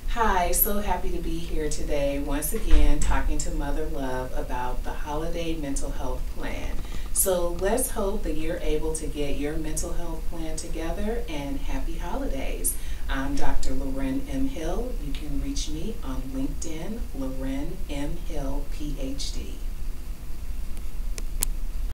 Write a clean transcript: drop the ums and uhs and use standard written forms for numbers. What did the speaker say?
Hi, so happy to be here today once again talking to Mother Love about the Holiday Mental Health Plan. So let's hope that you're able to get your mental health plan together, and happy holidays. I'm Dr. Loren M. Hill. You can reach me on LinkedIn, Loren M. Hill, PhD.